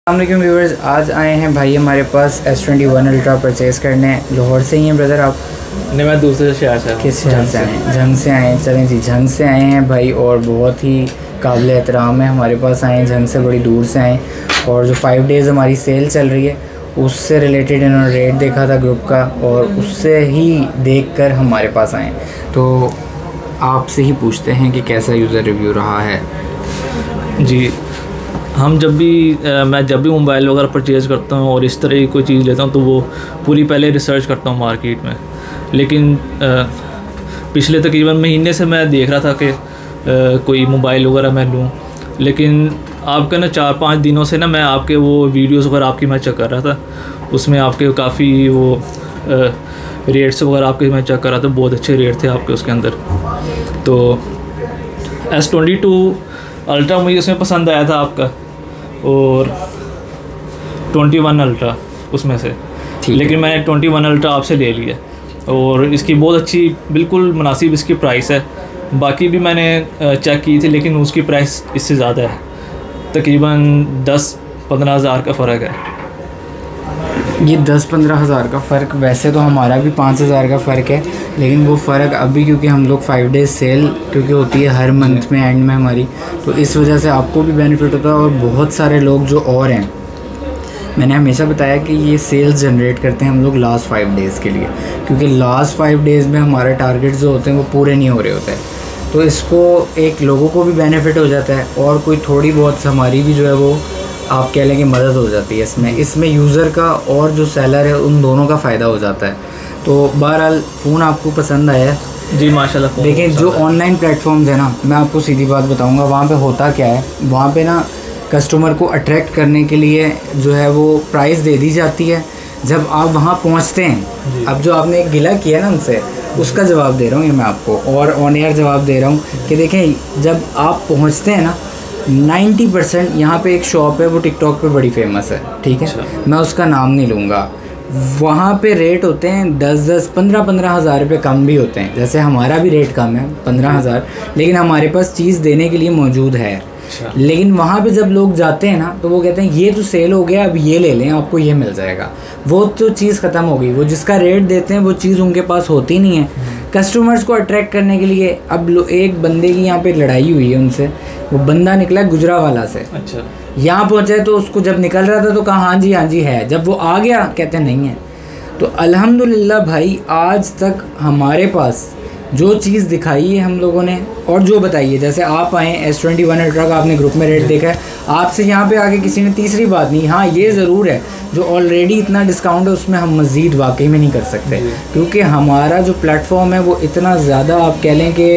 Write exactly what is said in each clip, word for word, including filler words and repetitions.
अस्सलाम व्यूवर्स, आज आए हैं भाई हमारे पास S twenty one ultra purchase करने। लाहौर से ही हैं ब्रदर आप? नहीं, मैं दूसरे शहर से। किस शहर से आए हैं? झंग से आए हैं। चलें जी, झंग से आए हैं भाई, और बहुत ही काबिल एहतराम है हमारे पास आए हैं। झंग से बड़ी दूर से आए, और जो फाइव डेज़ हमारी सेल चल रही है उससे रिलेटेड इन्होंने रेट देखा था ग्रुप का, और उससे ही देख कर हमारे पास आए। तो आपसे ही पूछते हैं कि कैसा यूज़र रिव्यू रहा है। जी, हम जब भी आ, मैं जब भी मोबाइल वगैरह परचेज़ करता हूँ और इस तरह की कोई चीज़ लेता हूँ तो वो पूरी पहले रिसर्च करता हूँ मार्केट में। लेकिन आ, पिछले तकरीबन महीने से मैं देख रहा था कि आ, कोई मोबाइल वगैरह मैं लूँ, लेकिन आपका ना चार पाँच दिनों से ना मैं आपके वो वीडियोस वगैरह आपकी मैं चेक कर रहा था, उसमें आपके काफ़ी वो आ, रेट्स वगैरह आपके मैं चेक कर रहा था, बहुत अच्छे रेट थे आपके उसके अंदर। तो एस ट्वेंटी टू अल्ट्रा मुझे उसमें पसंद आया था आपका, और ट्वेंटी वन अल्ट्रा उसमें से, लेकिन मैंने ट्वेंटी वन अल्ट्रा आपसे ले लिया, और इसकी बहुत अच्छी बिल्कुल मुनासिब इसकी प्राइस है। बाकी भी मैंने चेक की थी लेकिन उसकी प्राइस इससे ज़्यादा है, तकरीबन दस पंद्रह हज़ार का फ़र्क है। ये दस पंद्रह हज़ार का फ़र्क, वैसे तो हमारा भी पाँच हज़ार का फ़र्क है, लेकिन वो फ़र्क अभी क्योंकि हम लोग फाइव डेज़ सेल क्योंकि होती है हर मंथ में एंड में हमारी, तो इस वजह से आपको भी बेनिफिट होता है। और बहुत सारे लोग जो और हैं, मैंने हमेशा बताया कि ये सेल्स जनरेट करते हैं हम लोग लास्ट फाइव डेज़ के लिए, क्योंकि लास्ट फाइव डेज़ में हमारे टारगेट जो होते हैं वो पूरे नहीं हो रहे होते हैं। तो इसको एक लोगों को भी बेनिफिट हो जाता है, और कोई थोड़ी बहुत हमारी भी जो है वो आप कह लें कि मदद हो जाती है इसमें इसमें यूज़र का और जो सेलर है उन दोनों का फ़ायदा हो जाता है। तो बहरहाल फ़ोन आपको पसंद आया है? जी माशाल्लाह। देखिए, जो ऑनलाइन प्लेटफॉर्म्स है ना, मैं आपको सीधी बात बताऊंगा, वहाँ पे होता क्या है, वहाँ पे ना कस्टमर को अट्रैक्ट करने के लिए जो है वो प्राइस दे दी जाती है। जब आप वहाँ पहुँचते हैं, अब जो आपने एक गिला किया ना उनसे, उसका जवाब दे रहा हूँ ये मैं आपको, और ऑन एयर जवाब दे रहा हूँ कि देखें, जब आप पहुँचते हैं ना, नाइन्टी परसेंट यहाँ पे एक शॉप है वो टिकटॉक पे बड़ी फेमस है, ठीक है, मैं उसका नाम नहीं लूँगा। वहाँ पे रेट होते हैं दस दस पंद्रह पंद्रह हज़ार रुपये कम भी होते हैं, जैसे हमारा भी रेट कम है पंद्रह हज़ार, लेकिन हमारे पास चीज़ देने के लिए मौजूद है। लेकिन वहाँ पे जब लोग जाते हैं ना तो वो कहते हैं ये तो सेल हो गया, अब ये ले लें, आपको ये मिल जाएगा। वो तो चीज़ ख़त्म हो गई, वो जिसका रेट देते हैं वो चीज़ उनके पास होती नहीं है। कस्टमर्स को अट्रैक्ट करने के लिए अब एक बंदे की यहाँ पे लड़ाई हुई है उनसे, वो बंदा निकला गुजरावाला से, अच्छा, यहाँ पहुँचा है, तो उसको जब निकल रहा था तो कहा हाँ जी हाँ जी है, जब वो आ गया कहते नहीं है। तो अल्हम्दुलिल्लाह भाई, आज तक हमारे पास जो चीज़ दिखाई है हम लोगों ने, और जो बताइए, जैसे आप आए एस ट्वेंटी वन अल्ट्रा का आपने ग्रुप में रेट देखा है, आपसे यहाँ पे आके किसी ने तीसरी बात नहीं, हाँ ये ज़रूर है जो ऑलरेडी इतना डिस्काउंट है उसमें हम मज़ीद वाकई में नहीं कर सकते, क्योंकि हमारा जो प्लेटफॉर्म है वो इतना ज़्यादा, आप कह लें कि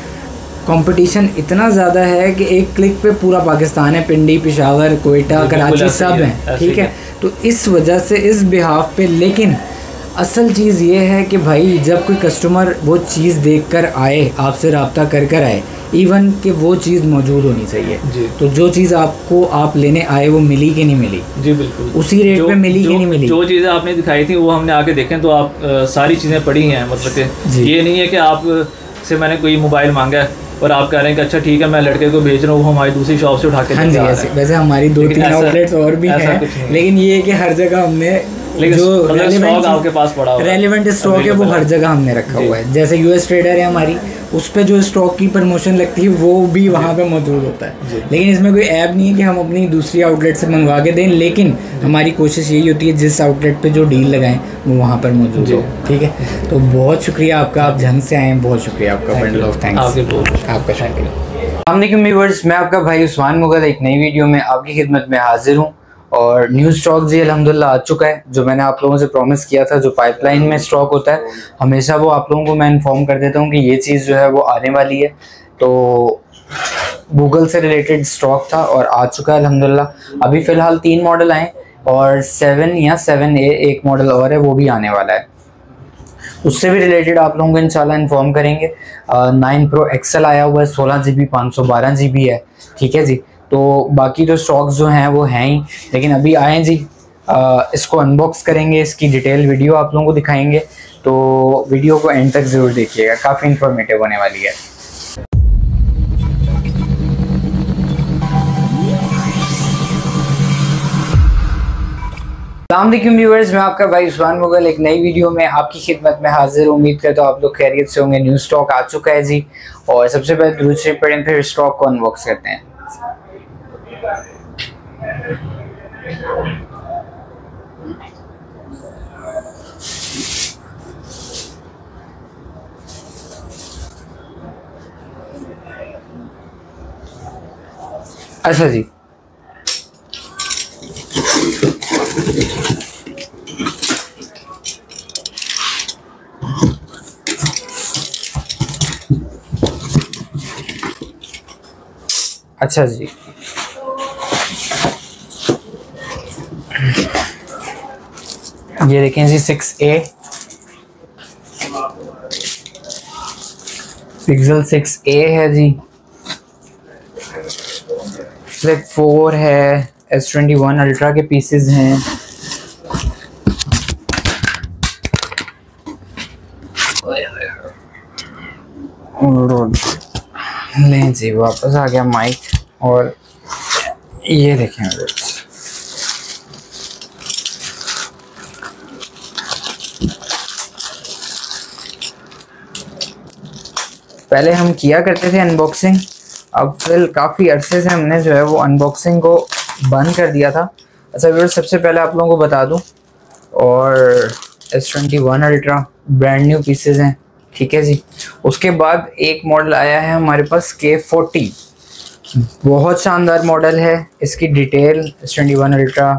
कंपटीशन इतना ज़्यादा है कि एक क्लिक पे पूरा पाकिस्तान है, पिंडी, पेशावर, कोयटा, कराची सब हैं, ठीक है। तो इस वजह से इस बिहाफ पे, लेकिन असल चीज़ ये है कि भाई जब कोई कस्टमर वो चीज़ देखकर आए, आपसे रब्ता कर कर आए, इवन कि वो चीज़ मौजूद होनी चाहिए जी। तो जो चीज़ आपको आप लेने आए वो मिली कि नहीं मिली? जी बिल्कुल, उसी रेट पे मिली कि नहीं मिली? जो चीज़ें आपने दिखाई थी वो हमने आके देखें तो आप आ, सारी चीज़ें पढ़ी हैं, मतलब कि ये नहीं है कि आप से मैंने कोई मोबाइल मांगा है और आप कह रहे हैं कि अच्छा ठीक है मैं लड़के को भेज रहा हूँ, वो हमारी दूसरी शॉप से उठा के। हाँ जी, ऐसे वैसे हमारी दो तीन आउटलेट्स और भी हैं, लेकिन ये है कि हर जगह हमने जो रेलेवेंट आपके पास पड़ा हुआ रेलेवेंट स्टॉक है वो हर जगह हमने रखा हुआ है। जैसे यूएस ट्रेडर है हमारी, उस पे जो स्टॉक की प्रमोशन लगती है वो भी वहाँ पे मौजूद होता है, लेकिन इसमें कोई ऐप नहीं है कि हम अपनी दूसरी आउटलेट से मंगवा के दें, लेकिन हमारी कोशिश यही होती है जिस आउटलेट पे जो डील लगाएं वो वहाँ पर मौजूद हो, ठीक है। तो बहुत शुक्रिया आपका, आप झंग से आए हैं, बहुत शुक्रिया आपका, बंडल ऑफ थैंक्स आपका, शुक्रिया। अस्सलाम वालेकुम व्यूअर्स, मैं आपका भाई उस्मान मुगल एक नई वीडियो में आपकी खिदमत में हाजिर हूँ। और न्यू स्टॉक जी अल्हम्दुलिल्लाह आ चुका है, जो मैंने आप लोगों से प्रॉमिस किया था, जो पाइपलाइन में स्टॉक होता है हमेशा वो आप लोगों को मैं इन्फॉर्म कर देता हूँ कि ये चीज़ जो है वो आने वाली है। तो गूगल से रिलेटेड स्टॉक था और आ चुका है अल्हम्दुलिल्लाह। अभी फ़िलहाल तीन मॉडल आए, और सेवन या सेवन ए एक मॉडल और है वो भी आने वाला है, उससे भी रिलेटेड आप लोगों को इंशाल्लाह इन्फॉर्म करेंगे। नाइन प्रो एक्सल आया हुआ है, सोलह जी बी पाँच सौ बारह जी बी है, ठीक है जी। तो बाकी तो स्टॉक्स जो हैं वो हैं ही, लेकिन अभी आए जी, आ, इसको अनबॉक्स करेंगे, इसकी डिटेल वीडियो आप लोगों को दिखाएंगे, तो वीडियो को एंड तक ज़रूर देखिएगा, काफ़ी इंफॉर्मेटिव होने वाली है। अस्सलाम वालेकुम व्यूअर्स, मैं आपका भाई उस्मान मुगल एक नई वीडियो में आपकी खिदमत में हाजिर। उम्मीद करता हूँ आप लोग खैरियत से होंगे। न्यू स्टॉक आ चुका है जी, और सबसे पहले दुरूद शरीफ पढ़ें, फिर स्टॉक को अनबॉक्स करते हैं। अच्छा जी, अच्छा जी, ये देखें जी six A pixel six A है जी। फ्लिप फोर है, एस ट्वेंटी वन अल्ट्रा के पीसेस हैं। लें जी, वापस आ गया माइक, और ये देखें पहले हम किया करते थे अनबॉक्सिंग, अब फिर काफ़ी अरसे से हमने जो है वो अनबॉक्सिंग को बंद कर दिया था। अच्छा व्यूअर्स, सबसे पहले आप लोगों को बता दूं, और S twenty one ultra brand new pieces हैं, ठीक है जी। उसके बाद एक मॉडल आया है हमारे पास के फोर्टी, बहुत शानदार मॉडल है। इसकी detail S twenty one ultra,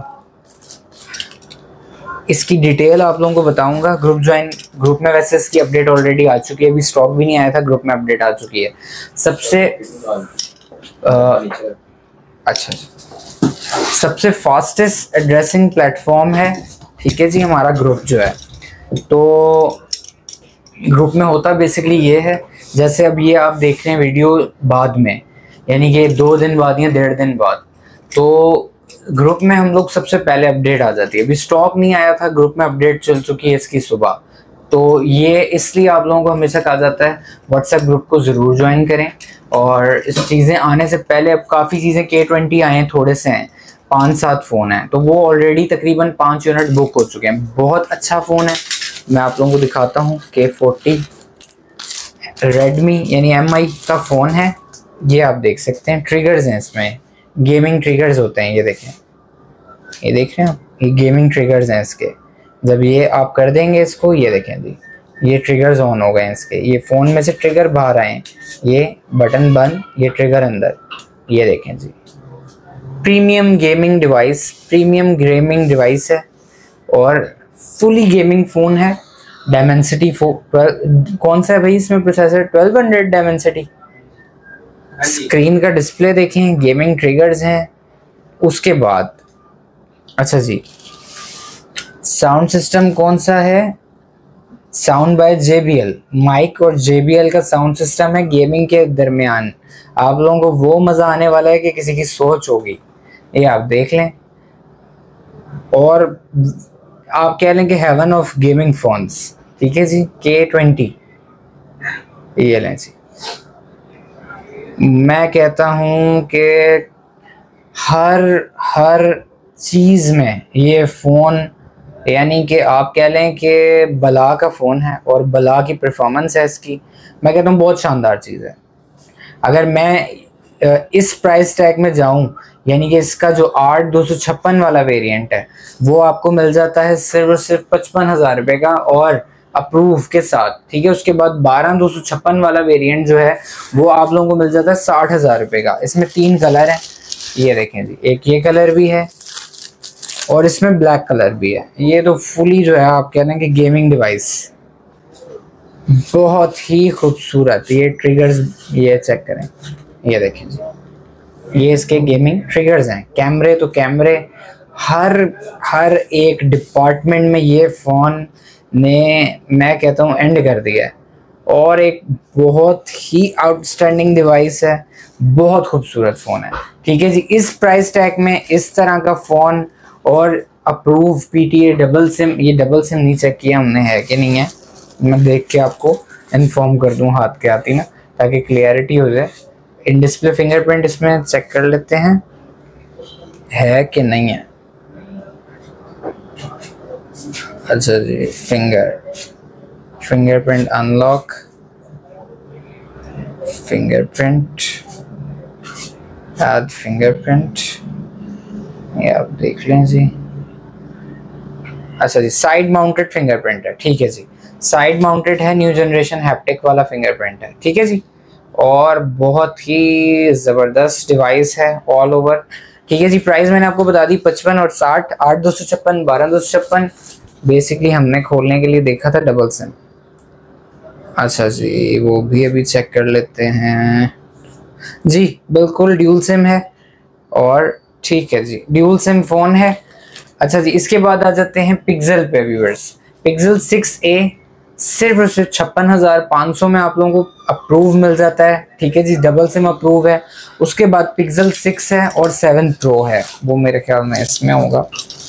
इसकी डिटेल आप लोगों को बताऊंगा। ग्रुप ज्वाइन, ग्रुप में वैसे इसकी अपडेट ऑलरेडी आ चुकी है, अभी स्टॉक भी नहीं आया था, ग्रुप में अपडेट आ चुकी है। सबसे आ, अच्छा सबसे फास्टेस्ट एड्रेसिंग प्लेटफॉर्म है, ठीक है जी, हमारा ग्रुप जो है। तो ग्रुप में होता बेसिकली ये है, जैसे अब ये आप देख रहे हैं वीडियो बाद में, यानी कि दो दिन बाद या डेढ़ दिन बाद, तो ग्रुप में हम लोग सबसे पहले अपडेट आ जाती है। अभी स्टॉक नहीं आया था, ग्रुप में अपडेट चल चुकी है इसकी सुबह। तो ये इसलिए आप लोगों को हमेशा कहा जाता है व्हाट्सएप ग्रुप को ज़रूर ज्वाइन करें। और इस चीज़ें आने से पहले अब काफ़ी चीज़ें के ट्वेंटी आए हैं, थोड़े से हैं, पाँच सात फ़ोन हैं, तो वो ऑलरेडी तकरीबन पाँच यूनिट बुक हो चुके हैं। बहुत अच्छा फ़ोन है, मैं आप लोगों को दिखाता हूँ। के फोर्टी रेडमी यानी एम आई का फ़ोन है, ये आप देख सकते हैं। ट्रिगर्स हैं इसमें, गेमिंग ट्रिगर्स होते हैं, ये देखें, ये देख रहे हैं आप, ये गेमिंग ट्रिगर्स हैं इसके। जब ये आप कर देंगे इसको, ये देखें जी, ये ट्रिगर्स ऑन हो गए हैं इसके, ये फ़ोन में से ट्रिगर बाहर आए हैं, ये बटन बंद, ये ट्रिगर अंदर, ये देखें जी। Premium gaming device, premium gaming device है, और फुली गेमिंग फ़ोन है। डायमेंसिटी फोर कौन सा है भाई इसमें processor? Twelve hundred Dimensity. Screen का डिस्प्ले देखें, गेमिंग ट्रिगर्स हैं। उसके बाद अच्छा जी, साउंड सिस्टम कौन सा है? Sound by J B L, mic और जे बी एल का साउंड सिस्टम है गेमिंग के दरमियान। आप लोगों को वो मज़ा आने वाला है कि किसी की सोच होगी, ये आप देख लें। और आप कह लें कि हेवन ऑफ गेमिंग फोन्स, ठीक है जी। के ट्वेंटी, ये लें जी। मैं कहता हूँ कि हर हर चीज़ में ये फ़ोन, यानी कि आप कह लें कि बला का फ़ोन है, और बला की परफॉर्मेंस है इसकी, मैं कहता हूँ बहुत शानदार चीज़ है। अगर मैं इस प्राइस टैग में जाऊँ, यानी कि इसका जो आठ दो सौ छप्पन वाला वेरिएंट है वो आपको मिल जाता है सिर्फ और सिर्फ पचपन हज़ार रुपये का, और अप्रूव के साथ, ठीक है। उसके बाद बारह दो सौ छप्पन वाला वेरिएंट जो है वो आप लोगों को मिल जाता है साठ हज़ार रुपये का। इसमें तीन कलर हैं, ये देखें जी, एक ये कलर भी है और इसमें ब्लैक कलर भी है। ये तो फुली जो है आप कह रहे हैं कि गेमिंग डिवाइस, बहुत ही खूबसूरत। ये ट्रिगर्स, ये चेक करें, ये देखें जी, ये इसके गेमिंग ट्रिगर्स हैं। कैमरे तो कैमरे, हर हर एक डिपार्टमेंट में ये फ़ोन ने, मैं कहता हूँ, एंड कर दिया है। और एक बहुत ही आउटस्टैंडिंग डिवाइस है, बहुत खूबसूरत फ़ोन है, ठीक है जी। इस प्राइस टैग में इस तरह का फ़ोन, और approve P T A double SIM, ये डबल सिम नहीं चेक किया हमने है कि नहीं है, मैं देख के आपको इन्फॉर्म कर दूँ हाथ के आती ना, ताकि क्लियरिटी हो जाए। इन डिस्प्ले फिंगरप्रिंट इसमें चेक कर लेते हैं है कि नहीं है। अच्छा जी, finger fingerprint unlock, fingerprint add fingerprint, ये आप देख लें जी। अच्छा जी, साइड माउंटेड फिंगरप्रिंट है, ठीक है जी, साइड माउंटेड है, न्यू जनरेशन हैप्टिक वाला फिंगरप्रिंट है, ठीक है जी। और बहुत ही ज़बरदस्त डिवाइस है ऑल ओवर, ठीक है जी। प्राइस मैंने आपको बता दी पचपन और साठ, आठ दो सौ छप्पन, बारह दो सौ छप्पन। बेसिकली हमने खोलने के लिए देखा था डबल सिम। अच्छा जी, वो भी अभी चेक कर लेते हैं जी, बिल्कुल ड्यूल सिम है और ठीक है जी, ड्यूल सिम फ़ोन है। अच्छा जी, इसके बाद आ जाते हैं पिक्सल पे व्यूअर्स। पिक्सल सिक्स ए सिर्फ और सिर्फ छप्पन हज़ार पाँच सौ में आप लोगों को अप्रूव मिल जाता है, ठीक है जी, डबल सिम अप्रूव है। उसके बाद पिक्सल सिक्स है और सेवन प्रो है, वो मेरे ख्याल में इसमें होगा।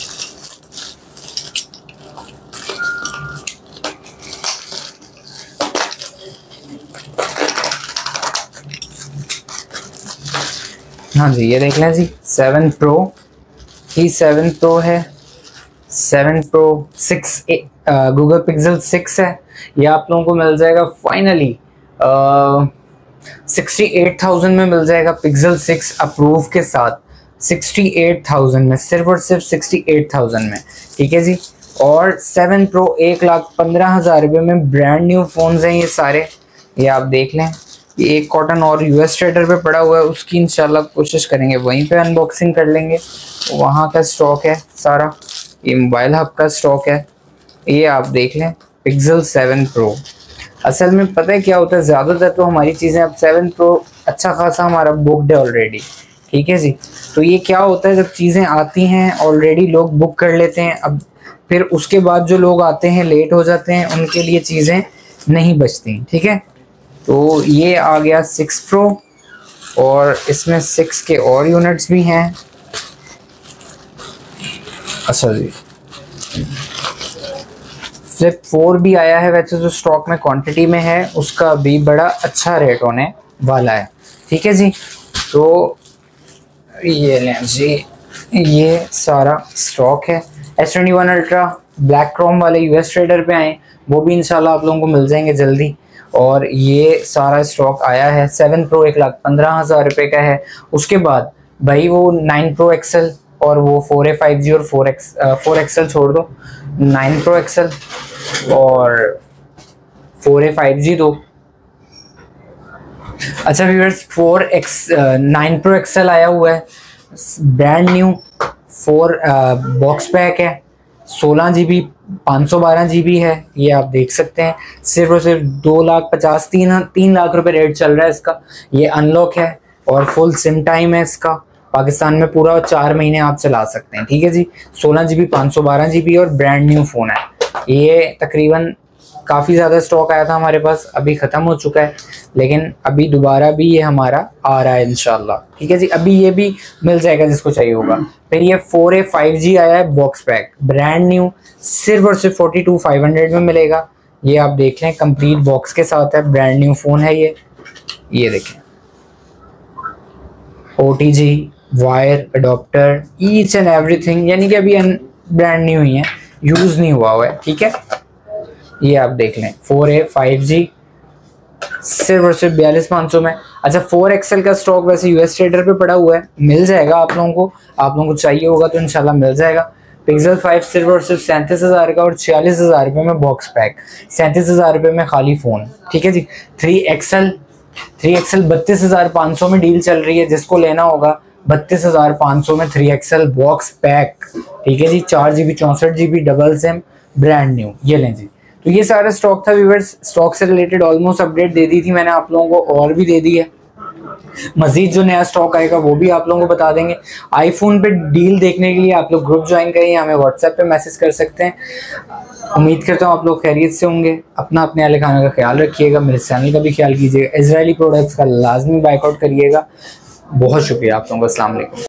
हाँ जी, ये देख लें जी, सेवन प्रो ही सेवन प्रो है, seven pro six A Google Pixel six है। ये आप लोगों को मिल जाएगा फाइनली सिक्सटी एट थाउजेंड में मिल जाएगा पिक्सल सिक्स अप्रूव के साथ, सिक्सटी एट थाउजेंड में, सिर्फ और सिर्फ सिक्सटी एट थाउजेंड में, ठीक है जी। और सेवन प्रो एक लाख पंद्रह हज़ार रुपये में ब्रांड न्यू फ़ोन्स हैं ये सारे, ये आप देख लें। ये एक कॉटन और यूएस ट्रेडर पे पड़ा हुआ है, उसकी इंशाल्लाह कोशिश करेंगे वहीं पे अनबॉक्सिंग कर लेंगे, वहाँ का स्टॉक है सारा। ये मोबाइल हब का स्टॉक है, ये आप देख लें पिक्सल सेवन प्रो। असल में पता है क्या होता है, ज़्यादातर तो हमारी चीज़ें अब सेवन प्रो अच्छा खासा हमारा बुकड है ऑलरेडी, ठीक है जी। तो ये क्या होता है, जब चीज़ें आती हैं ऑलरेडी लोग बुक कर लेते हैं, अब फिर उसके बाद जो लोग आते हैं लेट हो जाते हैं, उनके लिए चीज़ें नहीं बचती, ठीक है। तो ये आ गया सिक्स प्रो और इसमें सिक्स के और यूनिट्स भी हैं। अच्छा जी, फ्लिप फोर भी आया है, वैसे जो स्टॉक में क्वांटिटी में है उसका भी बड़ा अच्छा रेट होने वाला है, ठीक है जी। तो ये लें जी, ये सारा स्टॉक है। S twenty one ultra black chrome वाले यूएस ट्रेडर पे आए, वो भी इंशाल्लाह आप लोगों को मिल जाएंगे जल्दी। और ये सारा स्टॉक आया है। सेवन प्रो एक लाख पंद्रह हज़ार रुपये का है। उसके बाद भाई वो नाइन प्रो एक्सल और वो फोर ए फाइव जी और फोर एक्स फोर एक्सल छोड़ दो, नाइन प्रो एक्सल और फोर ए फाइव जी दो। अच्छा viewers, four X nine pro XL आया हुआ है, brand new, four box pack है, सोलह जी बी पाँच सौ बारह जी बी है, ये आप देख सकते हैं। सिर्फ और सिर्फ दो लाख पचास तीन तीन लाख रुपए रेट चल रहा है इसका। ये अनलॉक है और फुल सिम टाइम है इसका, पाकिस्तान में पूरा चार महीने आप चला सकते हैं, ठीक है जी। सोलह जी बी पाँच सौ बारह जी बी और ब्रांड न्यू फ़ोन है। ये तकरीबन काफ़ी ज़्यादा स्टॉक आया था हमारे पास, अभी ख़त्म हो चुका है, लेकिन अभी दोबारा भी ये हमारा आ रहा है इंशाल्लाह, ठीक है जी। अभी ये भी मिल जाएगा जिसको चाहिए होगा। फिर ये फोर ए फाइव जी आया है बॉक्स पैक, ब्रांड न्यू, सिर्फ और सिर्फ फोर्टी टू फाइव हंड्रेड में मिलेगा। ये आप देख लें, कंप्लीट बॉक्स के साथ है, ब्रांड न्यू फ़ोन है ये। ये देखें, O T G, wire, adapter, each and everything, यानी कि अभी ब्रांड न्यू ही है, यूज़ नहीं हुआ हुआ है, ठीक है। ये आप देख लें, फोर ए फाइव जी सिर्फ और सिर्फ बयालीस पाँच सौ में। अच्छा, फोर एक्सएल का स्टॉक वैसे यूएस ट्रेडर पे पड़ा हुआ है, मिल जाएगा आप लोगों को, आप लोगों को चाहिए होगा तो इंशाल्लाह मिल जाएगा। पिक्सल फाइव सिर्फ और सिर्फ सैंतीस हज़ार का और छियालीस हज़ार रुपये में बॉक्स पैक, सैंतीस हज़ार रुपये में खाली फ़ोन, ठीक है जी। थ्री एक्सएल थ्री एक्सएल बत्तीस हज़ार पाँच सौ में डील चल रही है, जिसको लेना होगा बत्तीस हज़ार पाँच सौ में थ्री एक्सएल बॉक्स पैक, ठीक है जी। चार जी बी चौंसठ G B double SIM brand new, ये लें जी। तो ये सारा स्टॉक था व्यूअर्स। स्टॉक से रिलेटेड ऑलमोस्ट अपडेट दे दी थी मैंने आप लोगों को, और भी दे दी है। मजीद जो नया स्टॉक आएगा वो भी आप लोगों को बता देंगे। आईफोन पे डील देखने के लिए आप लोग ग्रुप ज्वाइन करें या हमें व्हाट्सएप पे मैसेज कर सकते हैं। उम्मीद करता हूँ आप लोग खैरियत से होंगे। अपना अपने अहले खाना का ख्याल रखिएगा, मेरे चैनल का भी ख्याल कीजिएगा। इजरायली प्रोडक्ट्स का लाजमी बाइकआउट करिएगा। बहुत शुक्रिया आप लोगों का। अस्सलाम वालेकुम।